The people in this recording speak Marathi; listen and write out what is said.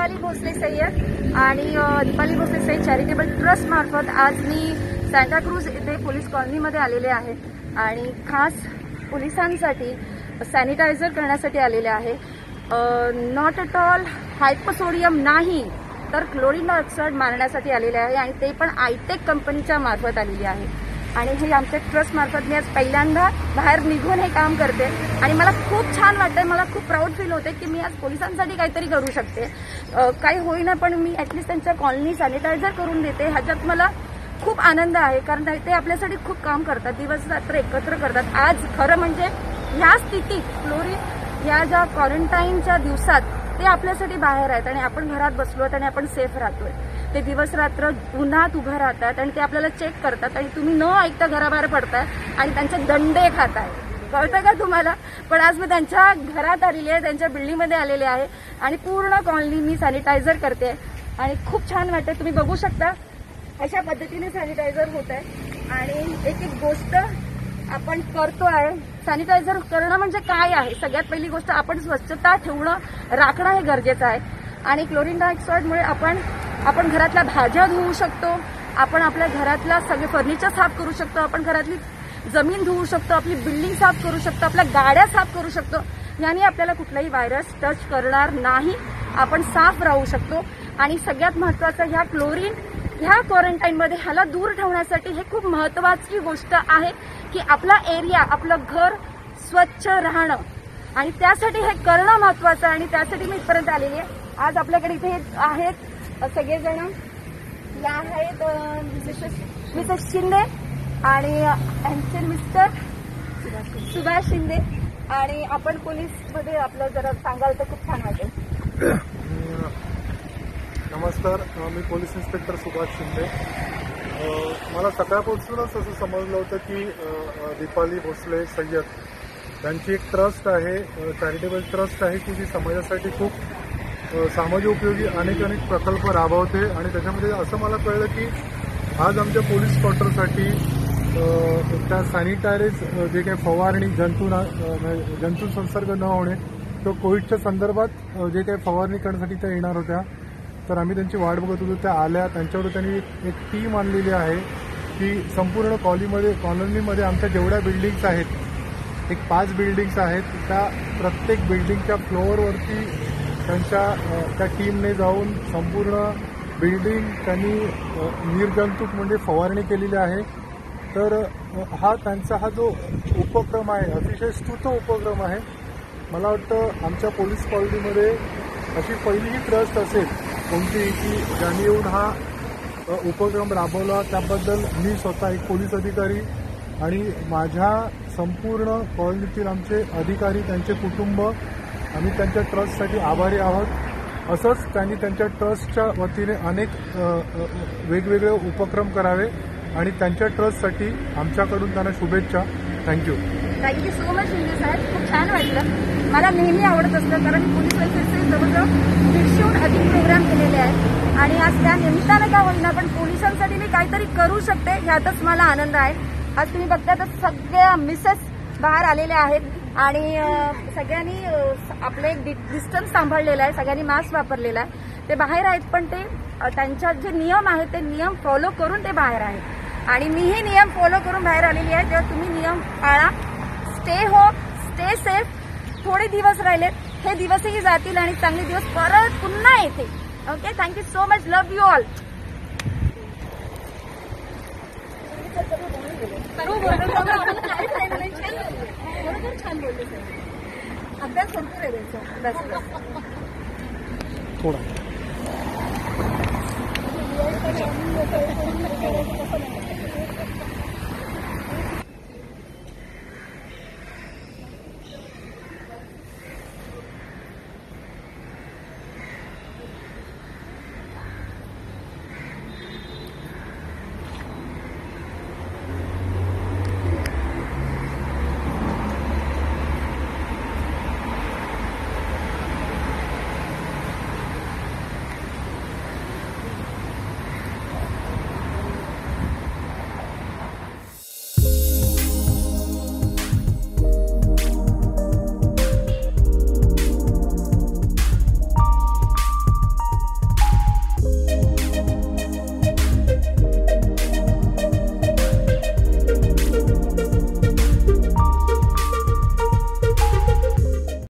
दीपाली भोसले सय्यद आणि दीपाली भोसले सय्यद चॅरिटेबल ट्रस्ट मार्फत आज मी सांताक्रूज येथे पोलीस कॉलनीमध्ये आलेले आहे आणि खास पोलिसांसाठी सॅनिटायझर करण्यासाठी आलेले आहे. नॉट एट ऑल हायपोसोडियम नाही तर क्लोरीन डायऑक्साईड मारण्यासाठी आलेले आहे आणि ते पण आयटेक कंपनीच्या मार्फत आलेली आहे. आणि हे आमच्या ट्रस्ट मार्फत मी आज पहिल्यांदा बाहेर निघून हे काम करते आणि मला खूप छान वाटतंय. मला खूप प्राऊड फील होते की मी आज पोलिसांसाठी काहीतरी करू शकते. काही होईना पण मी ॲटलिस्ट त्यांच्या कॉलनी सॅनिटायझर करून देते. ह्याच्यात मला खूप आनंद आहे कारण ते आपल्यासाठी खूप काम करतात, दिवस रात्र एकत्र करतात. आज खरं म्हणजे ह्या स्थितीत क्लोरीन या ज्या क्वारंटाईनच्या दिवसात ते आपल्यासाठी बाहेर आहेत आणि आपण घरात बसलो आणि आपण सेफ राहतोय. ते दिवस रात्र उन्हात उभं राहतात आणि ते आपल्याला चेक करतात आणि तुम्ही न ऐकता घराबाहेर पडताय आणि त्यांचे दंडे खाताय. कळतं का तुम्हाला? पण आज मी त्यांच्या घरात आलेली आहे, त्यांच्या बिल्डिंगमध्ये आलेले आहे आणि पूर्ण कॉलनी मी सॅनिटायझर करते आणि खूप छान वाटतं. तुम्ही बघू शकता अशा पद्धतीने सॅनिटायझर होत आहे आणि एक एक गोष्ट आपण करतो आहे. सॅनिटायझर करणं म्हणजे काय आहे? सगळ्यात पहिली गोष्ट आपण स्वच्छता ठेवणं, राखणं हे गरजेचं आहे. आणि क्लोरीन डायऑक्साईडमुळे आपण घरातल्या भाज्या धुवू शकतो, आपण आपल्या घरातला सगळे फर्निचर साफ करू शकतो, आपण घरातली जमीन धुवू शकतो, आपली बिल्डिंग साफ करू शकतो, आपल्या गाड्या साफ करू शकतो. याने आपल्याला कुठलाही व्हायरस टच करणार नाही. आपण साफ राहू शकतो. आणि सगळ्यात महत्त्वाचं ह्या क्लोरीन ह्या क्वारंटाईनमध्ये ह्याला दूर ठेवण्यासाठी हे खूप महत्त्वाची गोष्ट आहे की आपला एरिया, आपलं घर स्वच्छ राहणं आणि त्यासाठी हे करणं महत्त्वाचं आहे. आणि त्यासाठी मी इथपर्यंत आलेली आहे. आज आपल्याकडे इथे आहेत सगळेजण. या आहेत मिसेस शिंदे आणि यांचे मिस्टर सुभाष शिंदे. आणि आपण पोलीसमध्ये आपलं जरा सांगाल तर खूप छान वाटेल. नमस्कार, मी पोलीस इन्स्पेक्टर सुभाष शिंदे. मला सकाळपासूनच असं समजलं होतं की दीपाली भोसले सय्यद यांची एक ट्रस्ट आहे, चॅरिटेबल ट्रस्ट आहे की जी समाजासाठी खूप समाज उपयोगी अनेक प्रकल्प राबवते. आणि त्याच्यामध्ये असं मला कळलं की आज आमच्या पोलीस क्वार्टरसाठी त्या सॅनिटायझर जे काही फवारणी जंतू संसर्ग न होणे तो कोविडच्या संदर्भात जे काही फवारणी करण्यासाठी त्या येणार होत्या. तर आम्ही त्यांची वाट बघत होतो. त्या आल्या. त्यांच्यावर त्यांनी एक टीम आणलेली आहे की संपूर्ण कॉलनीमध्ये आमच्या जेवढ्या बिल्डिंग्स आहेत, एक 5 बिल्डिंग्स आहेत, त्या प्रत्येक बिल्डिंगच्या फ्लोअरवरती त्या टीमने जाऊन संपूर्ण बिल्डिंग त्यांनी निर्जंतुक म्हणजे फवारणी केलेली आहे. तर त्यांचा जो उपक्रम आहे अतिशय स्तुत उपक्रम आहे. मला वाटतं आमच्या पोलीस कॉलनीमध्ये अशी पहिली ट्रस्ट असेल कोणती की ज्यांनी येऊन हा उपक्रम राबवला. त्याबद्दल मी स्वतः एक पोलीस अधिकारी आणि माझ्या संपूर्ण कॉलनीतील आमचे अधिकारी, त्यांचे कुटुंब, आम्ही त्यांच्या ट्रस्टसाठी आभारी आहोत. असंच त्यांनी त्यांच्या ट्रस्टच्या वतीने अनेक वेगवेगळे उपक्रम करावे आणि त्यांच्या ट्रस्टसाठी आमच्याकडून त्यांना शुभेच्छा. थँक्यू सो मच शिंदे साहेब. खूप छान वाटलं. मला नेहमी आवडत असतं कारण पोलीस वेलफेअरचे जवळजवळ 150हून अधिक प्रोग्राम केलेले आहेत आणि आज त्या निमित्तानं का होईना पण पोलिसांसाठी मी काहीतरी करू शकते ह्यातच मला आनंद आहे. आज तुम्ही बघता तर सगळ्या मिसेस बाहेर आलेल्या आहेत आणि सगळ्यांनी आपलं एक डिस्टन्स सांभाळलेला आहे, सगळ्यांनी मास्क वापरलेला आहे. ते बाहेर आहेत पण ते त्यांच्या जे नियम आहेत ते नियम फॉलो करून ते बाहेर आहेत आणि मीही नियम फॉलो करून बाहेर आलेली आहे. तेव्हा तुम्ही नियम पाळा. Stay safe. थोडे दिवस राहिलेत, हे दिवसही जातील आणि चांगले दिवस परत पुन्हा येते. Okay, thank you so much. Love you all. छान बोलले सर. अभ्यास भरपूर आहे त्यांचा. थोडा